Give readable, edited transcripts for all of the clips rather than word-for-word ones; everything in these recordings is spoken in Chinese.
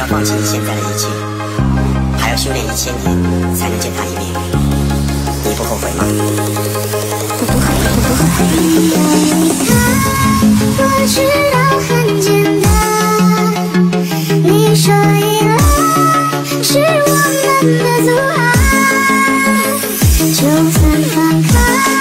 放弃现在的一切，还要修炼1000年才能见他一面。你不后悔吗？ 我不后悔，我不后悔。我知道很简单，你说依赖是我们的阻碍，就算放开。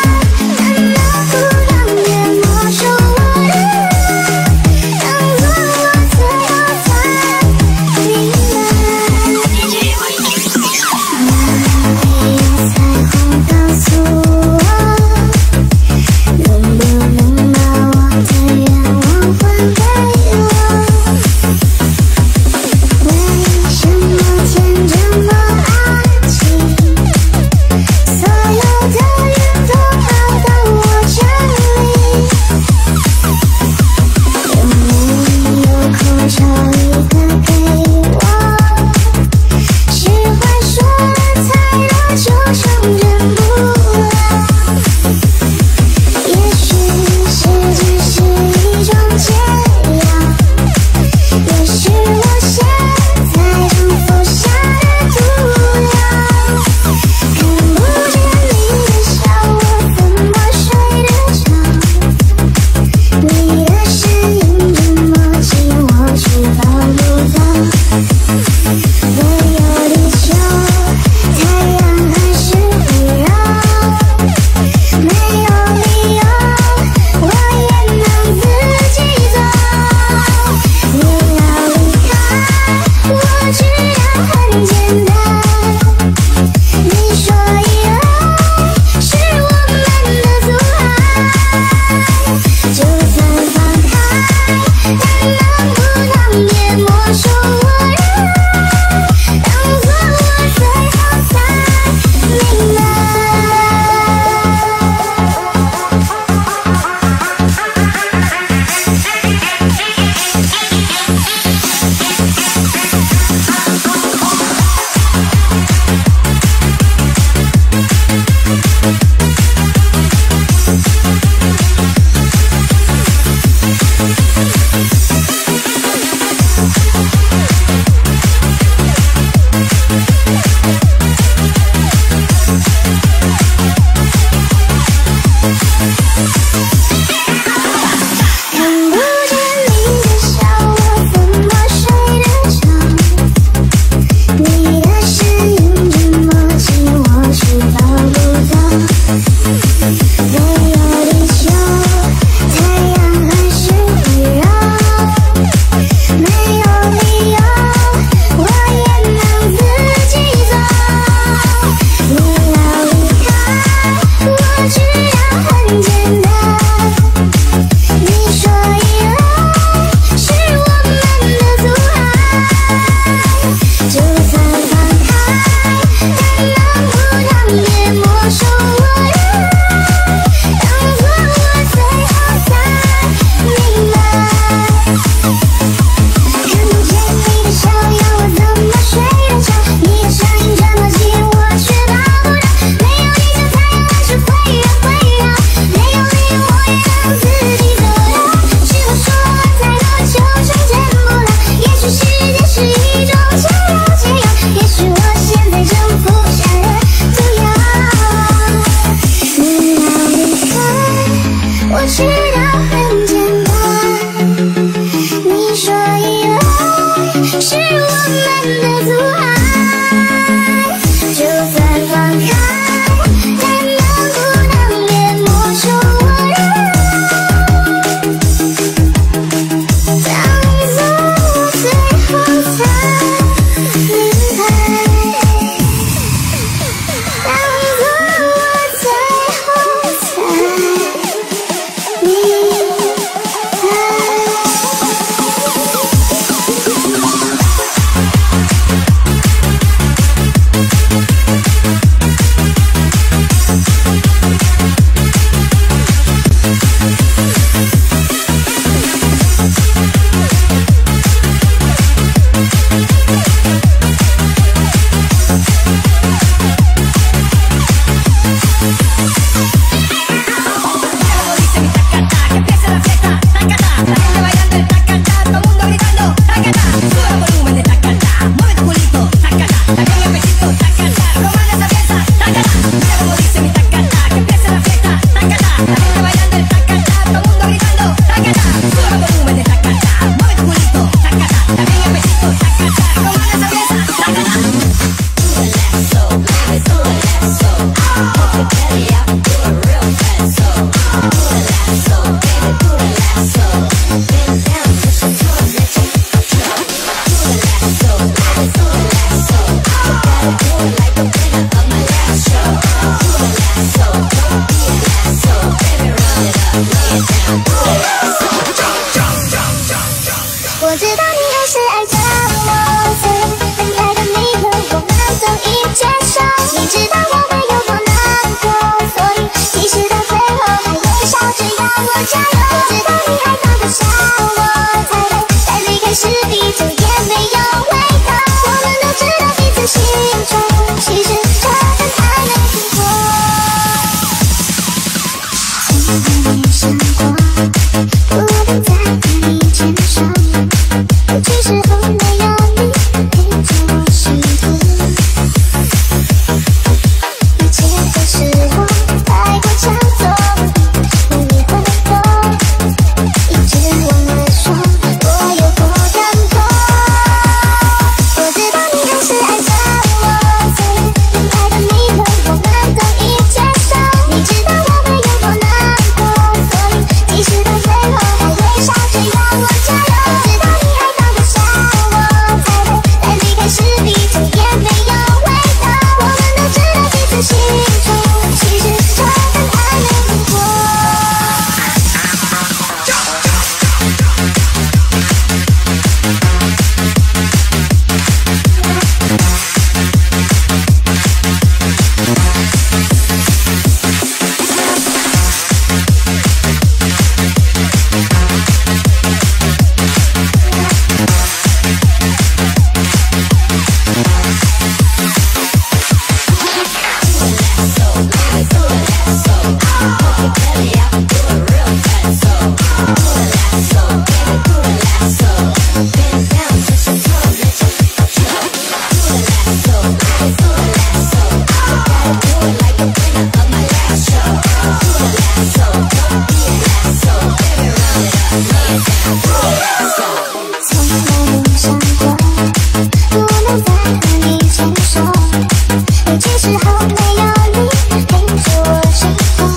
从来没想过不能再和你牵手，尤其是后没有你陪着我生活，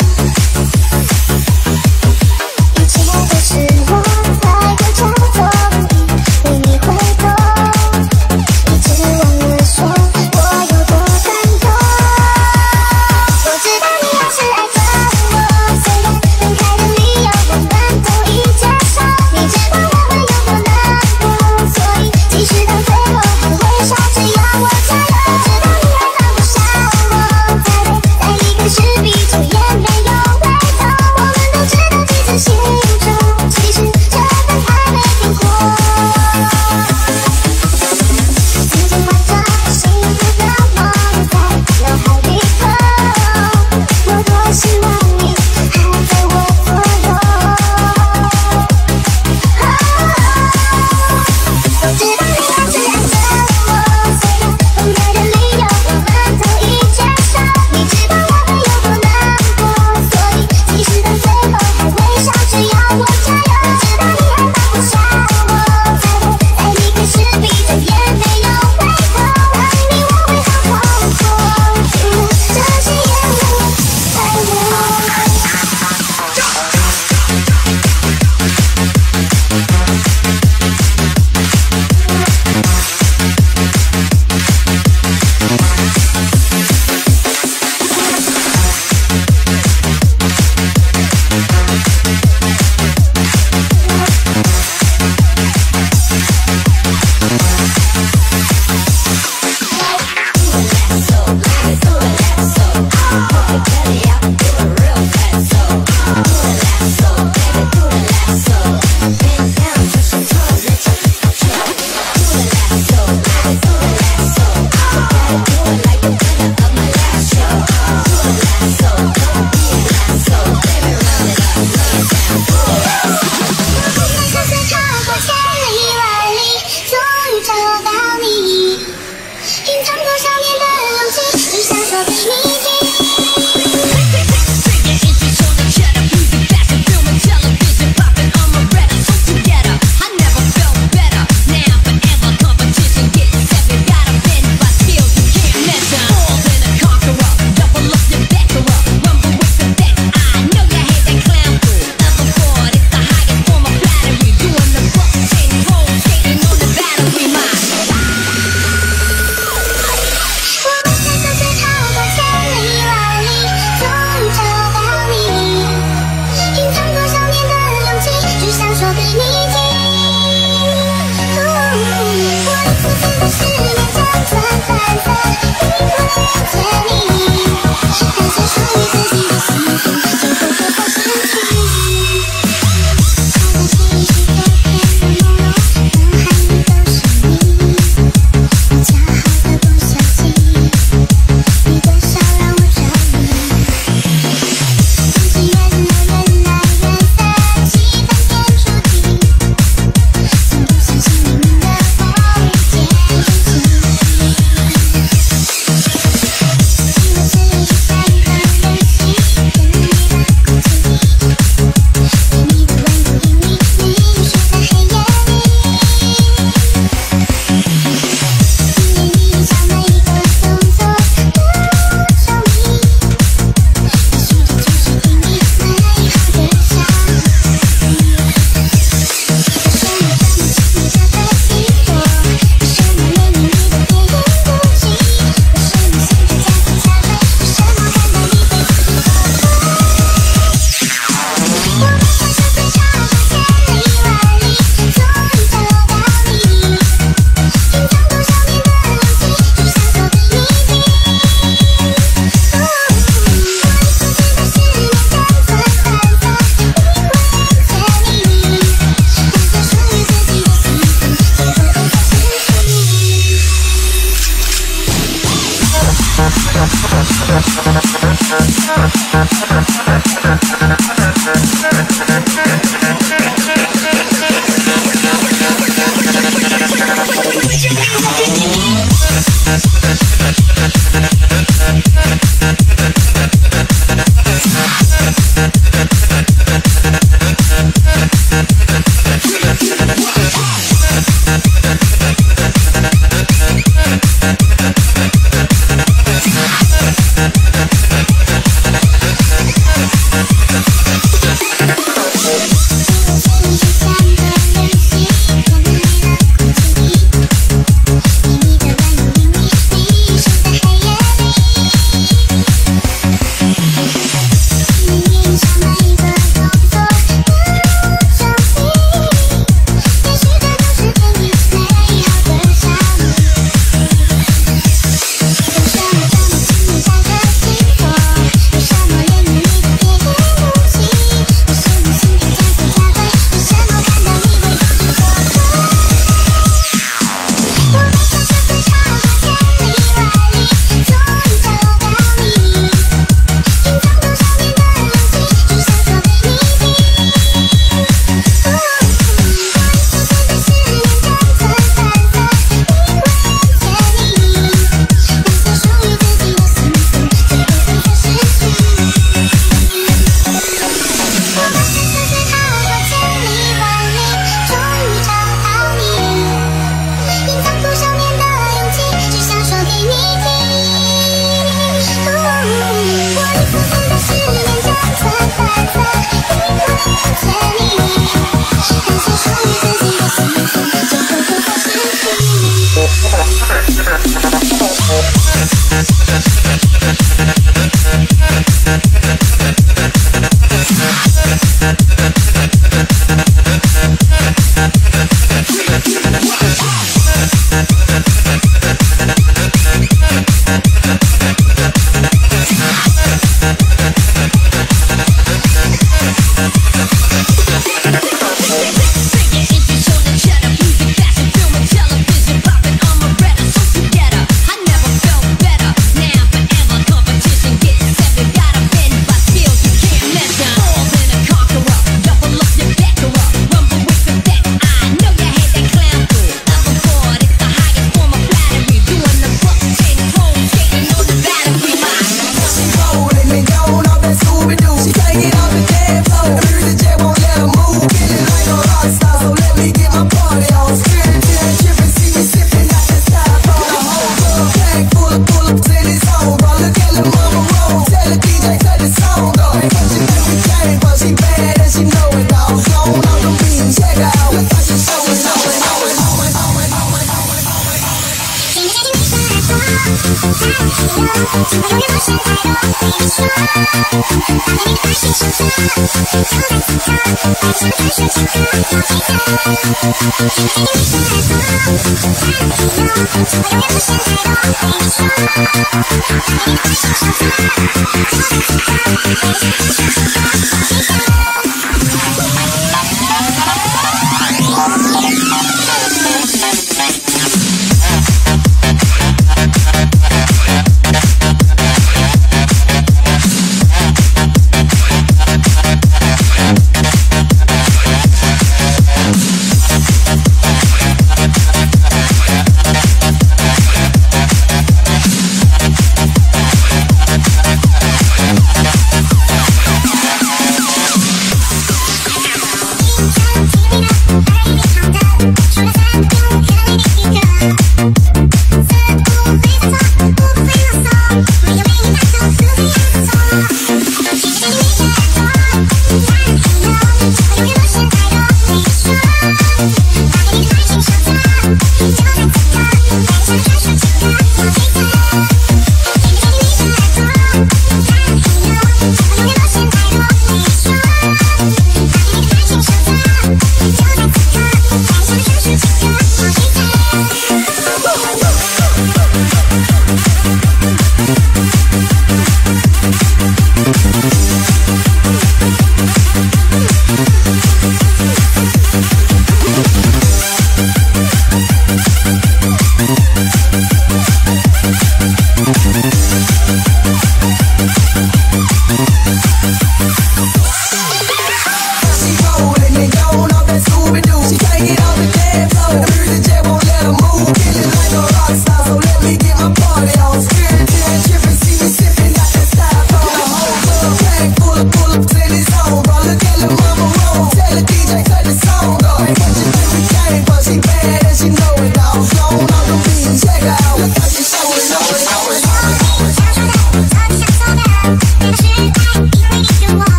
一切都是我太过骄纵，为你回头，一直忘了说我有多感动。我知道你还是爱着我，虽然分开的理由我们都已接受，你知道我会永远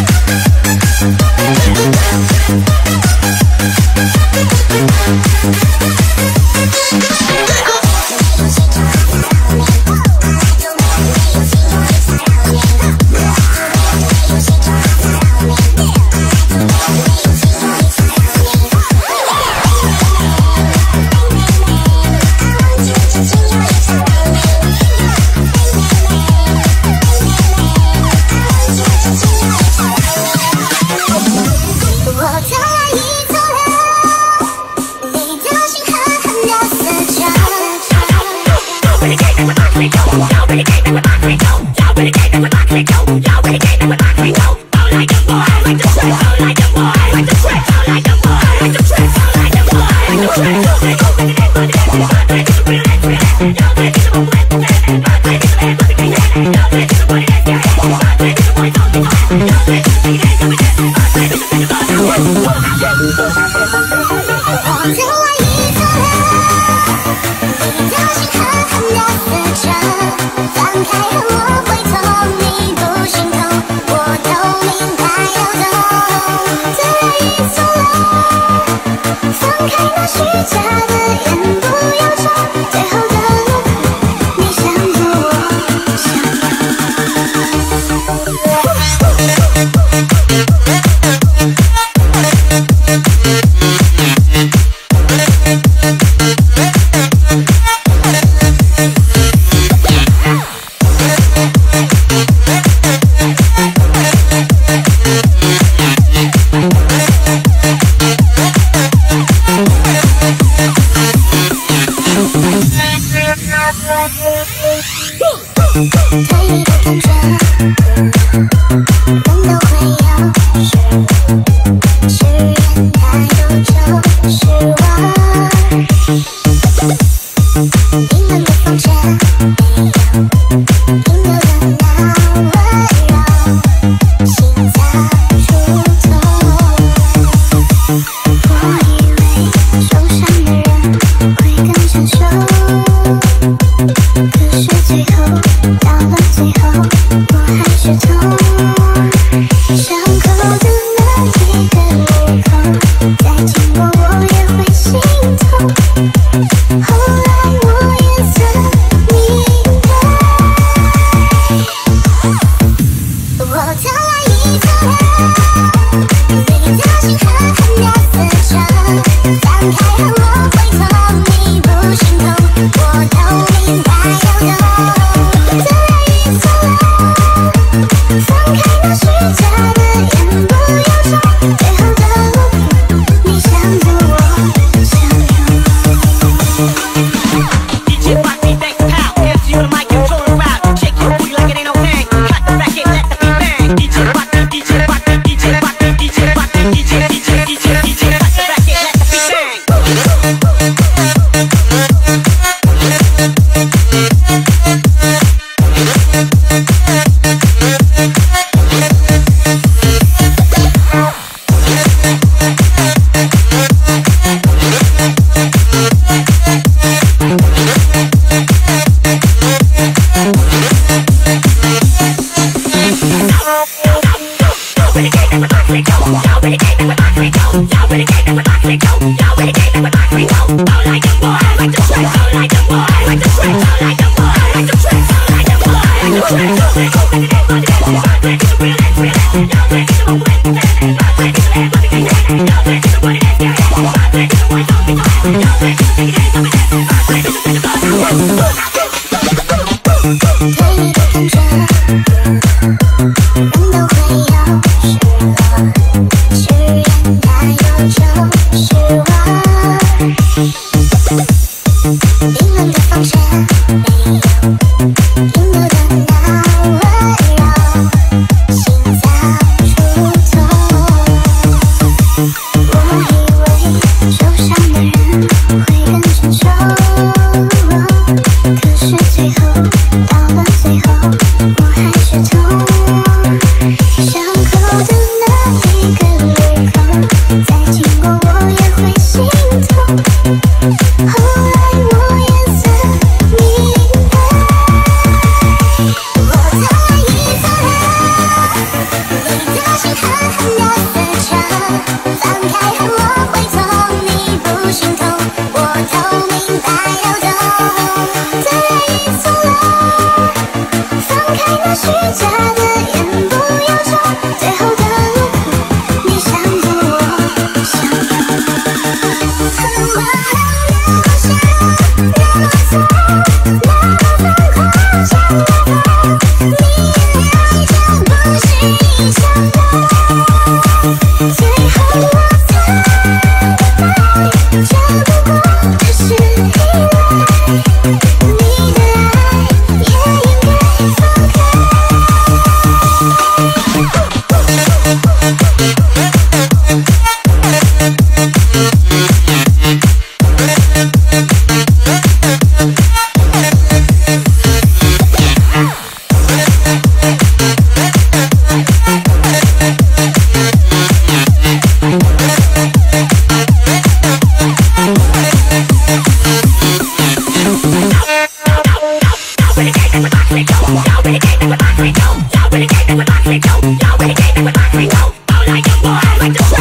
受伤的人会更成熟。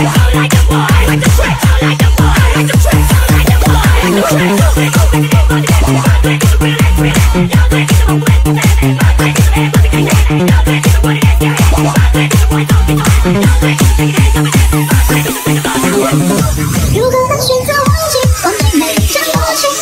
如果能选择忘记，忘记每一场过去。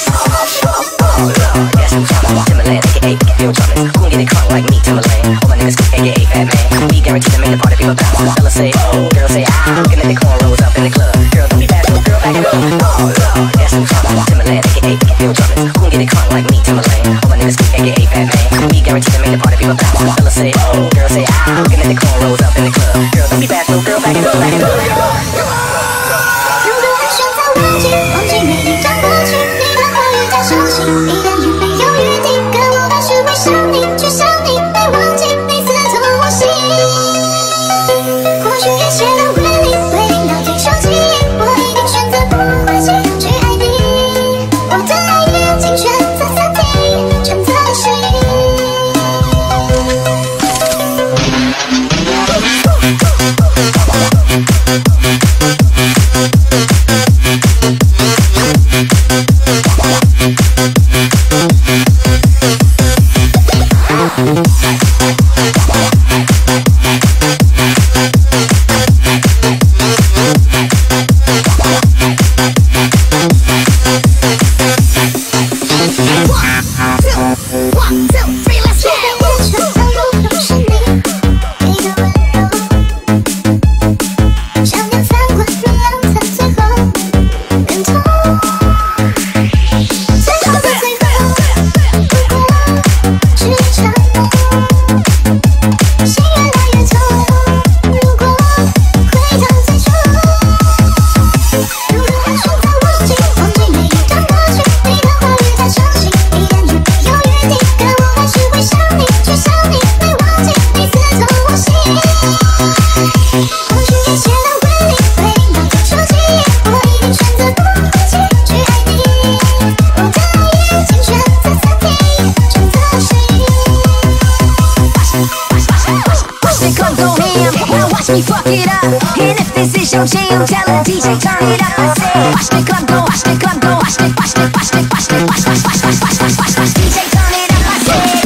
Timberland, aka Bill Drummond. Who get it crunk like me, Timberland? All my niggas, aka Fat Man. We guarantee to make the party people bounce. Fellas say, oh, girls say, ah. Looking at the cornrows up in the club. Girl, don't be bashful, girl, back it up. Oh, Lord, that's who's trouble. Timberland, aka Bill Drummond. Who get it crunk like me, Timberland? All my niggas, aka Fat Man. We guarantee to make the party people bounce. Fellas say, oh, girls say, ah. Looking at the cornrows up in the club. Girl, don't be bashful, girl, back it up, back it up, back it up. 如果能选择忘记，忘记每一场过去，你的话语太熟悉，一旦与没有约定，可我还是会想你，去想你，没忘记你刺痛我心。或许一切都归零，归零到最终记忆，我一定选择不回去，去爱你。我的爱已经选择散地，选择心。 Me fuck it up, and if this is your jam, tell the DJ turn it up. I say, watch the club go, watch the club go, watch the, watch the, watch the, watch the, watch the, watch the, watch the, watch the, DJ turn it up. I say.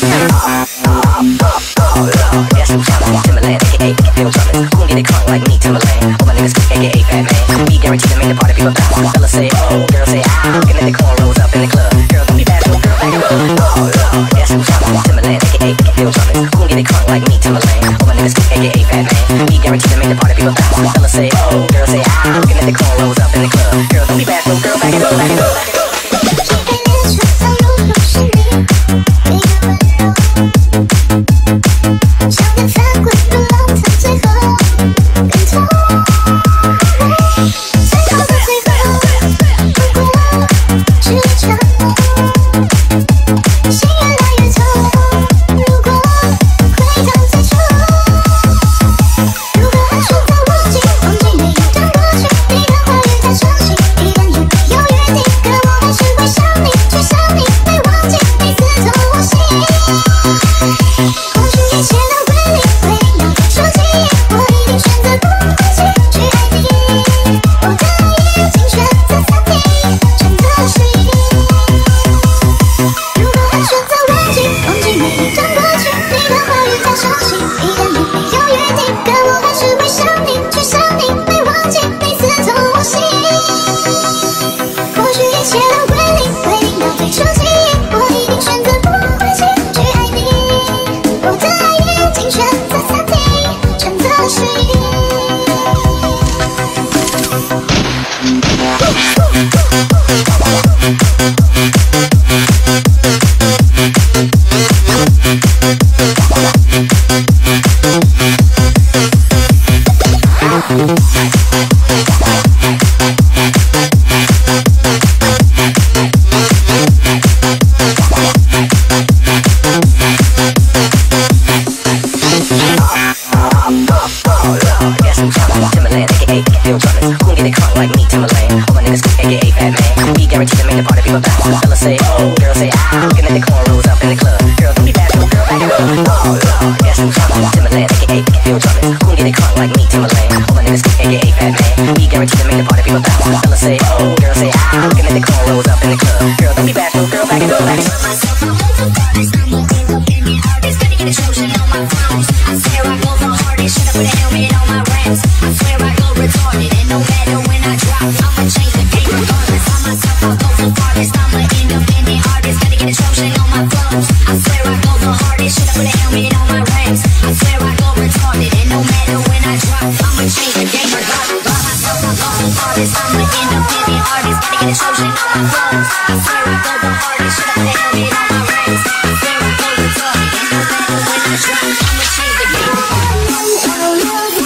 Timberland, aka Bill Drummond. Who get it crunk like me, Timberland? say ah, looking at the cornrows up in the club. Girl, don't be bashful, girl, back it up. Oh Lord, guess who's coming? Timberland, aka Phil Drummond. Who can get it crunk like me, Timberland? All my niggas cook, aka Fat Man. We guarantee to make the party people bounce. Fellas say oh, girl say ah, looking at the cornrows up in the club. Girl, don't be bashful, girl, back it up. Back it up. Myself, I'm over artist, I'm an independent artist. Gotta get a Trojan on my flows. I swear I go the hardest. Should have put a helmet on my rims. I swear I go retarded, and no matter when I drop, I'ma change the game regardless. I'm myself, I'll go the farthest. I'm an independent artist. Gotta get a Trojan on my flows. I swear I go the hardest. Should have put a helmet on my rims. I swear I go retarded, and no matter when I drop, I'ma change the game regardless. I'm myself, I'll go the farthest. I'm an independent artist. Gotta get a Trojan on my flows. I swear I go the hardest. Should have put a helmet on my rims. I swear I go retarded, and no matter when I drop, I'ma change the game regardless.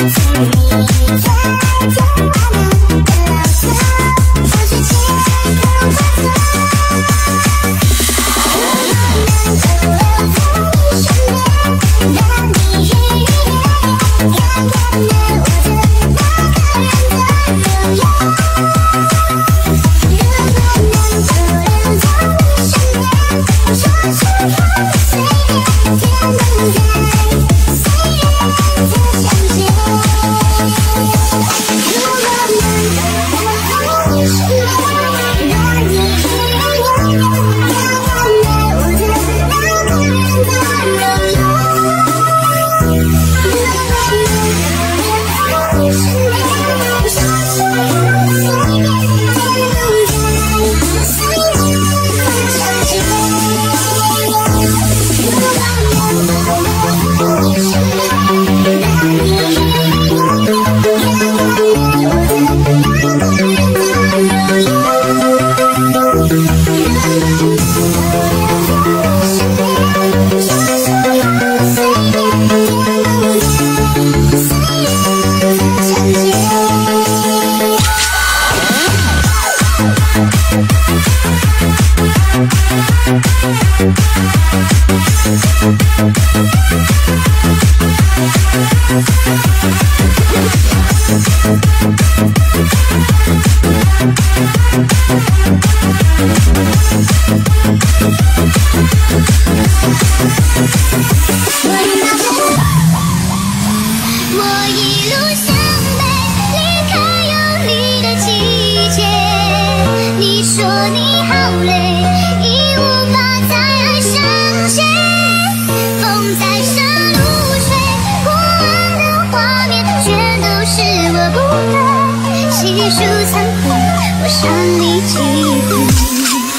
Thank you. 我一路向北，离开有你的季节。你说你好累，已无法再爱上谁。风在沙路吹，过往的画面全都是我不配。细数残魂，我伤你几回。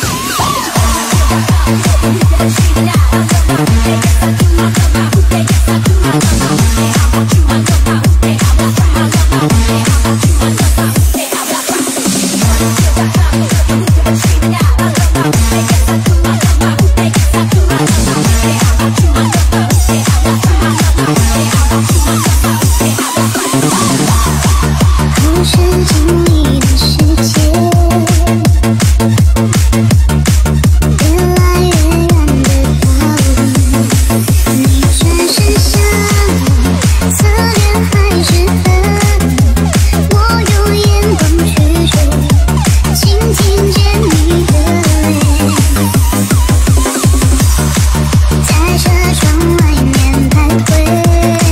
不是经历的世界，越来越远的道路，你转身向我，侧脸还是很美，我用眼光去追，倾听见你的泪，在车窗外面徘徊。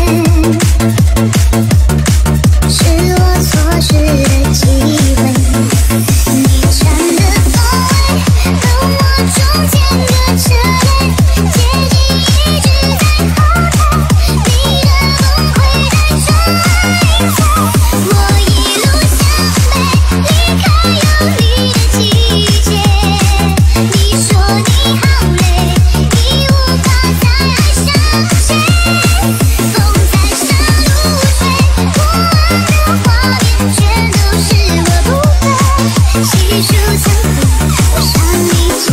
是我错失的机会，你站的方位跟我中间隔着泪，接近一直在后退，你的崩溃在追随。我一路向北，离开有你的季节。你说你好累，已无法再爱上谁。风在沙路吹，过往的画面全都是我不配。细数残魂，我伤你几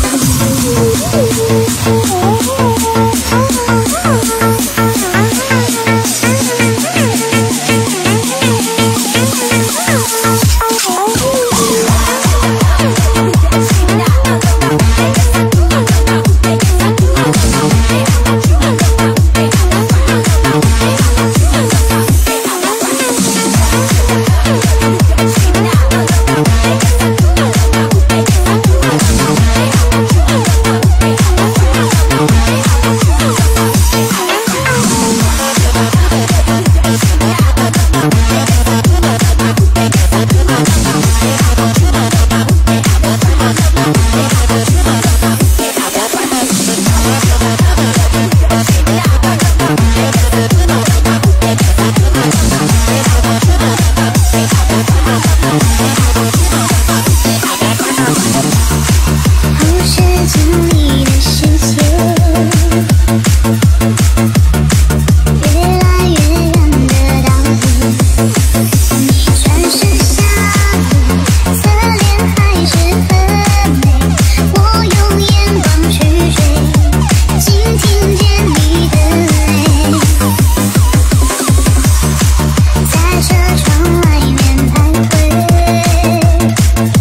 不是经历的世界，越来越远的道路，你转身向我，侧脸还是很美，我用眼光去追，倾听见你的泪，在车窗外面徘徊。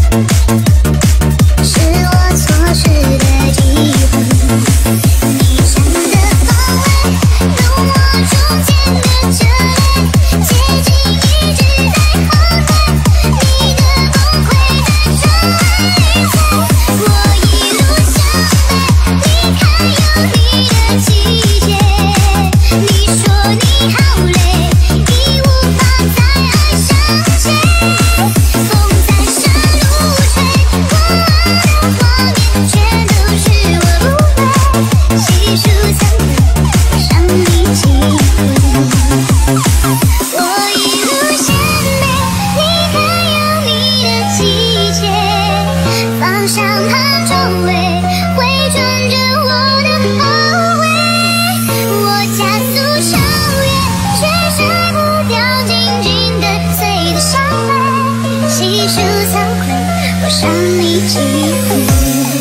是我错失的机会，你站的方位跟我中间隔着泪，接近一直在后退，你的崩溃在追随。我一路向北，离开有你的季节。你说你好累，已无法再爱上谁。风在沙路吹，过往的画面全都是我不配。细数残魂，我伤你几回。我一路向北，离开有你的季节，方向和周围回转着我的后尾，我加速超越，却甩不掉紧紧跟随的伤悲。细数残魂，我伤你几回。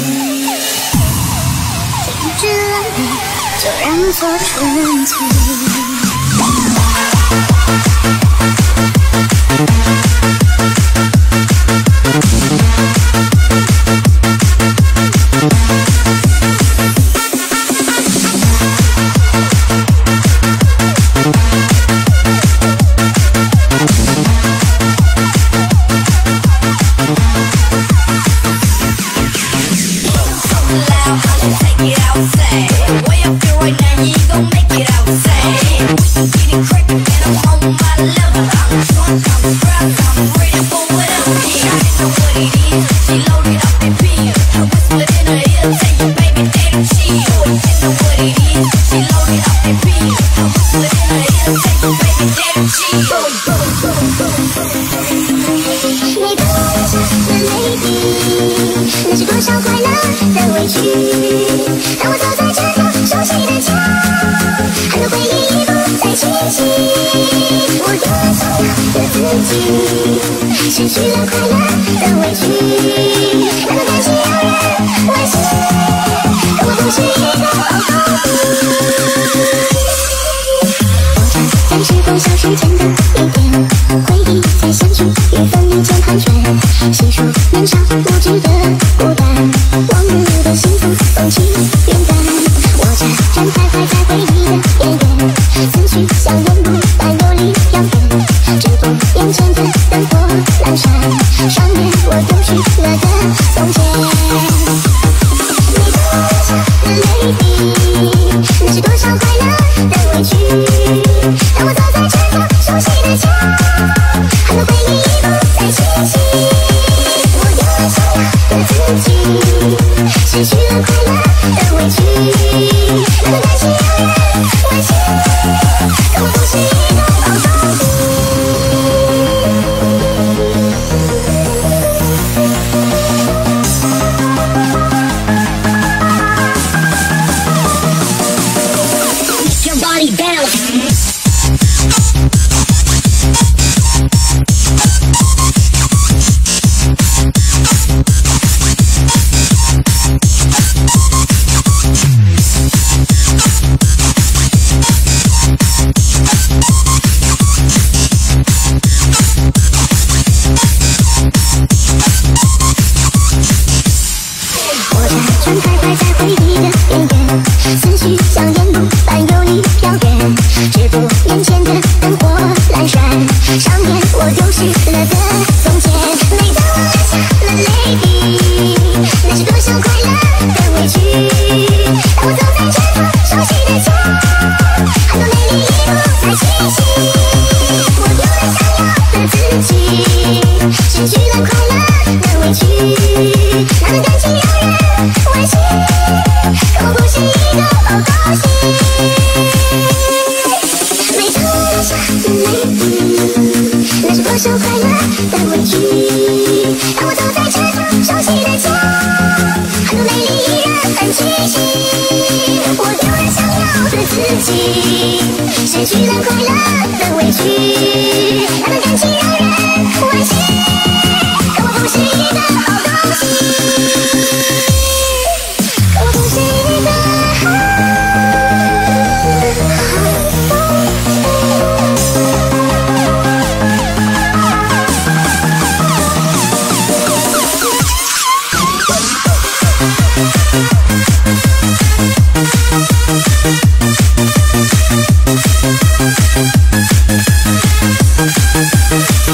停止了你，就让做纯粹。 ready for whatever. I didn't know what it is. She loaded up and peeled. I whispered in her ear, say you baby daddy chill. Didn't know what it is. She loaded up and peeled. I whispered in her ear, say you baby daddy chill. 你的的 lady， 那是多少快乐的委屈。当我走在这个熟悉的家，很多回忆已不再清晰。我永远想要的自己，失去了快乐的委屈。那个感情让人惋惜，可我不是一个好像时光消失前的一天，回忆在相聚与分离间盘旋，细数年少无知的孤单，往日的幸福风轻云淡。我这人徘徊在回忆的边缘，思绪像烟雾般游离遥远，只顾眼前的灯火阑珊，上面我丢失了的从前。你的lady， 那是多少快乐的委屈。当我走在这个熟悉的家，很多回忆已不再清晰。我永远想要的自己，失去了快乐的委屈。那个感情让人惋惜，可我不是一个好东西。 Your body bounce.失去了快乐的委屈，那段感情让人惋惜，可我不是一个好东西，可我不是一个好东西。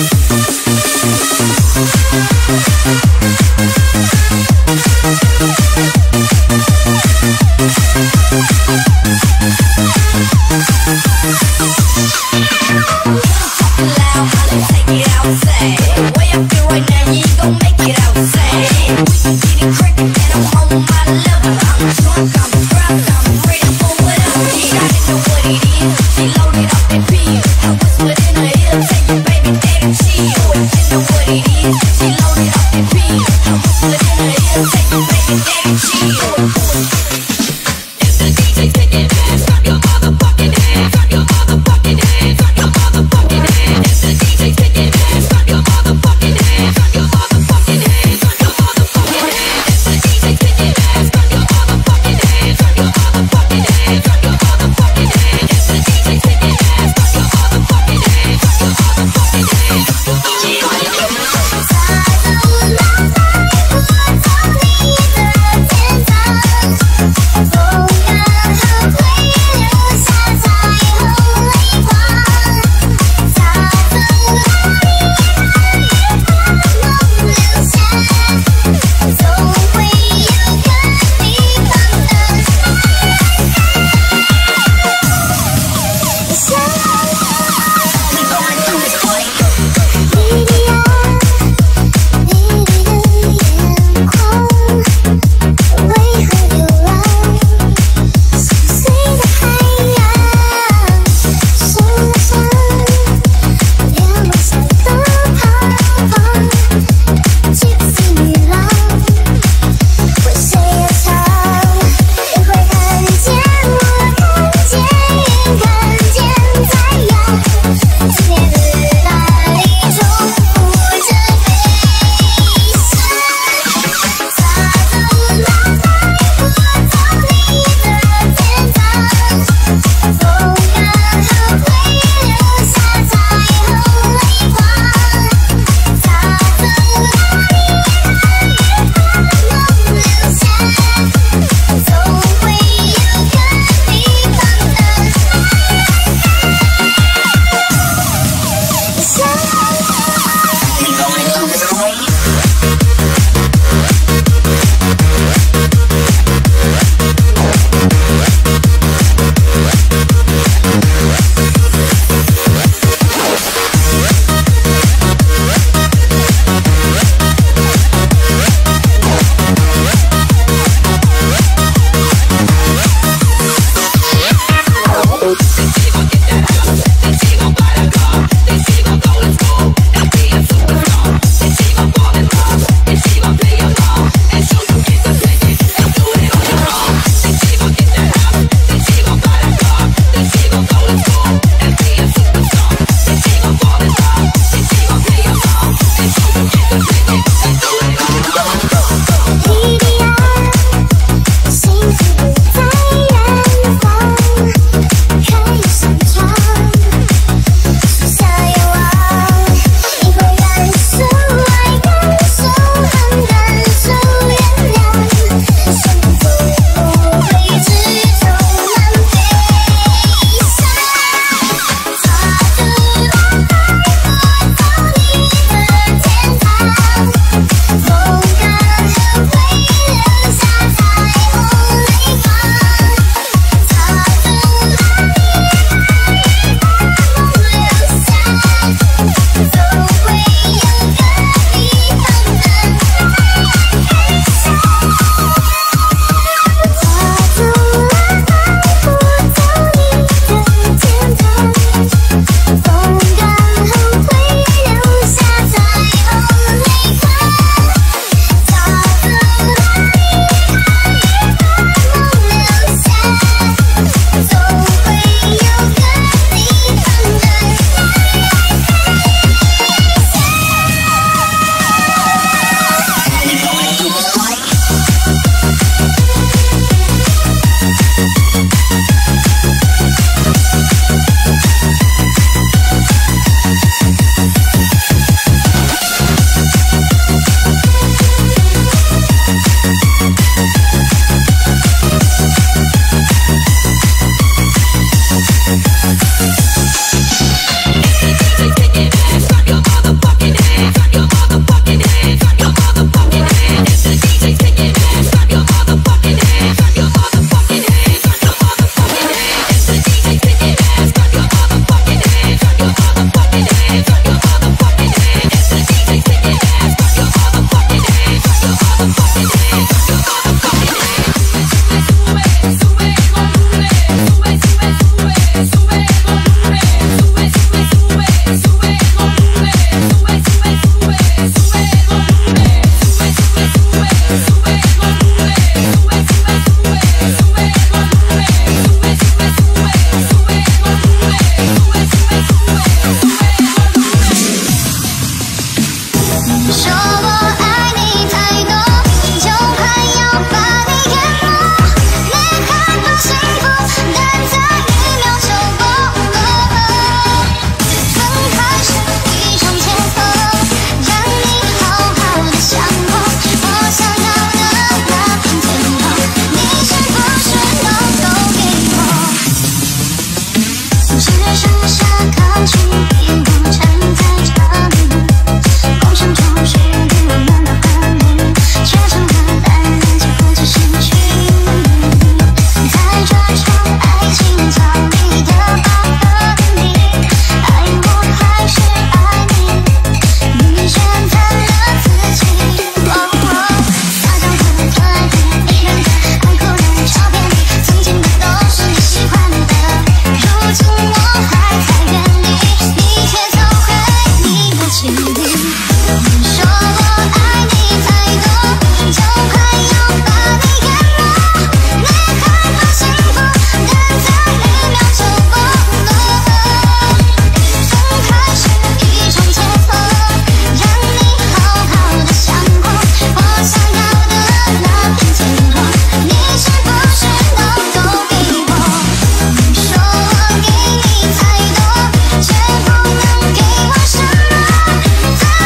在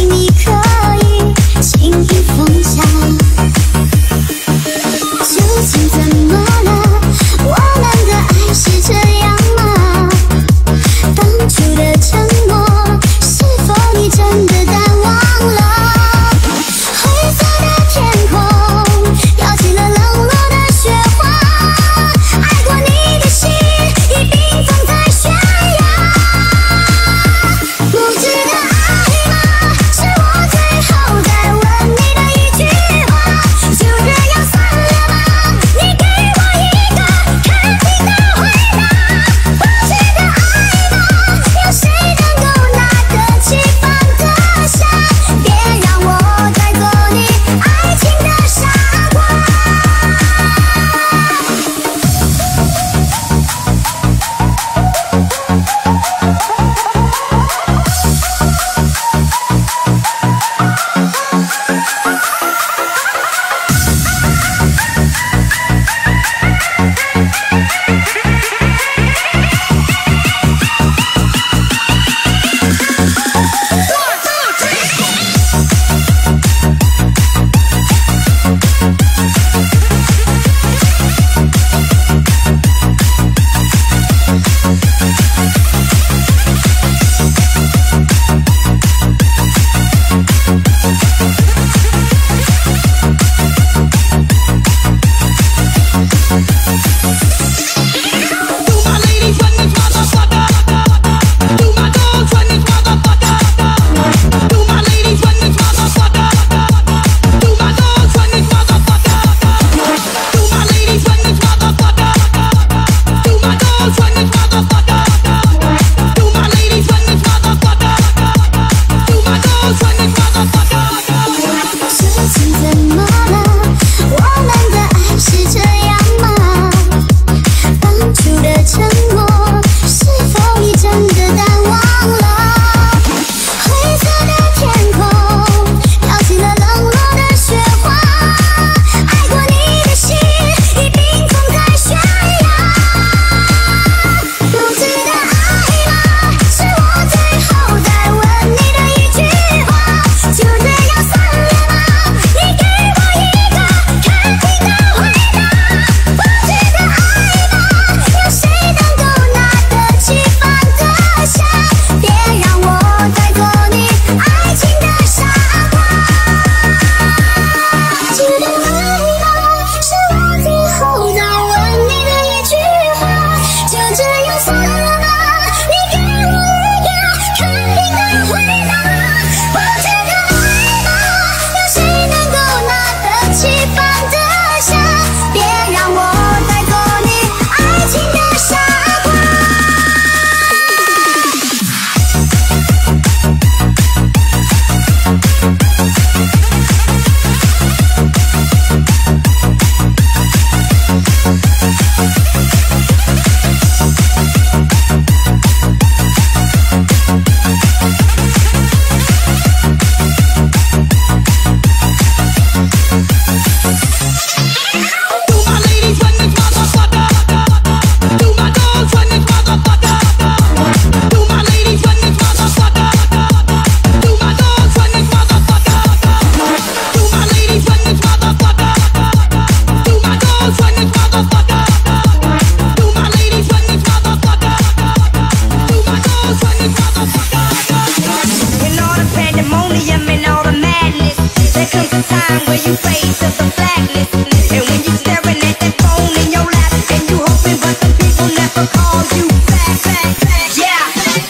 你可以轻易放下。究竟怎么了？我们的爱是这样吗？当初的承诺，是否你真的淡忘了？灰色的天空，飘起了冷落的雪花。爱过你的心，已冰封在悬崖。不值得爱吗？是我最后再问你的一句话，就这样算了吗？你给我一个肯定的回答。不值得爱吗？有谁能够拿得起放得下？别让我再做你爱情的傻瓜。 Time where you fade to the blackness, and when you staring at that phone in your lap, and you hoping but the people never call you back. Yeah,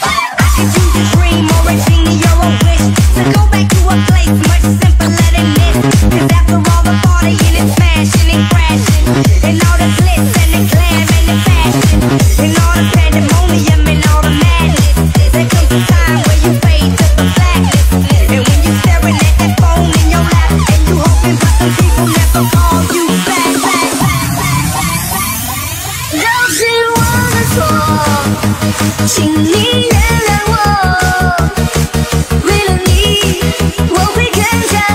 I could use a dream or a genie or a wish to go back to a place much simpler than this. 'Cause after all the partying and smashing and crashing, and all the glitz and the glam and the fashion, and all the pandemonium and all the madness, there comes a time where you fade to the blackness, and when you staring at that phone in your lap, and you hoping but the people never call you back. 都是我的错，请你原谅我。为了你，我会更加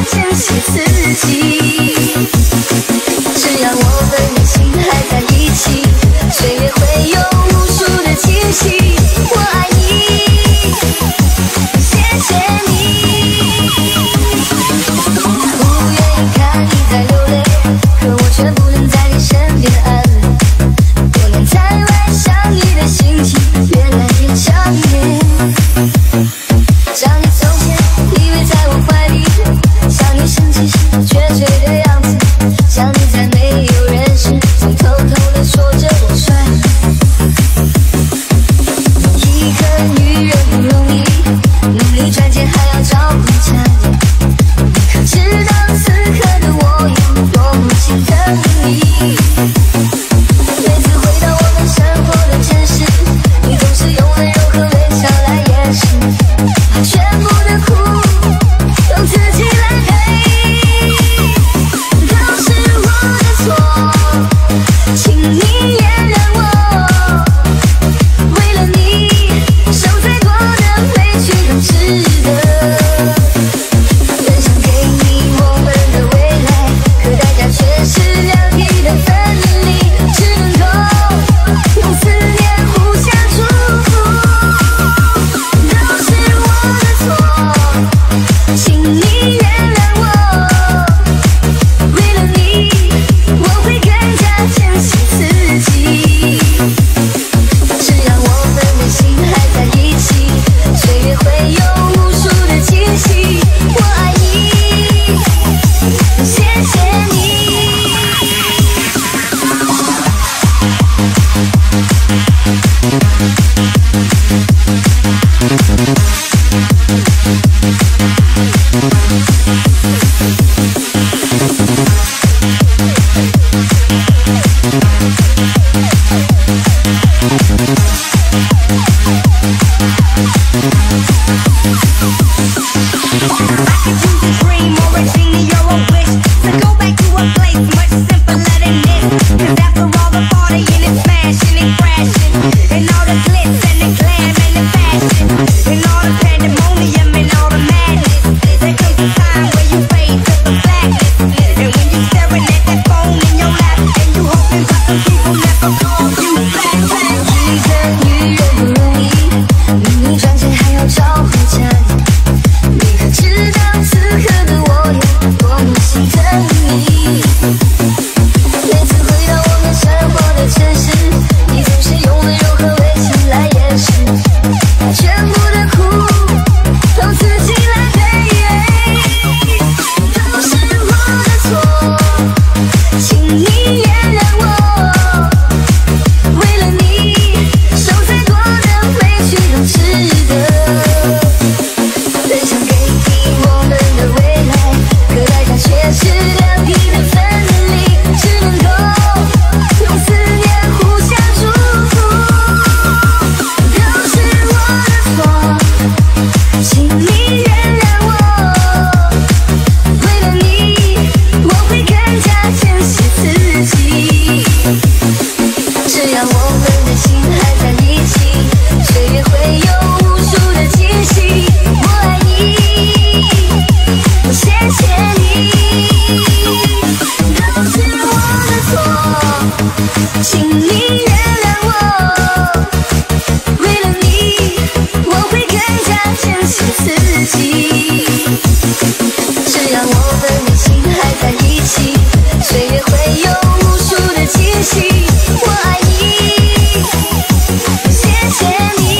could use a dream or a genie or a wish to go back to a place much simpler than this. 'Cause after all the partying and smashing and crashing, and all the glitz and the glam and the fashion, and all the pandemonium and all the madness, there comes a time where you fade to the blackness. And when you're staring at that phone in your lap, and you hoping that some people never call you back. 一个女人不容易，明明赚钱还要找回家里。你可知道此刻的我有多么心疼你？每次回到我们生活的城市，你总是用了柔和微笑来掩饰，把全部的苦都自己来背。都是我的错，请你原谅我。为了你，受再多的委屈都值得。本想给你我们的未来，可代价却是两地的分离，只能够用思念互相祝福。都是我的错，请你原谅我。为了你，我会更加珍惜自己。只要我们的心还在一起，岁月会有无数的惊喜。我爱你，我谢谢你。都是我的错，请你原谅我。为了你，我会更加珍惜自己。只要我们的心还在一起，岁月会有无数的惊喜。我爱你，谢谢你。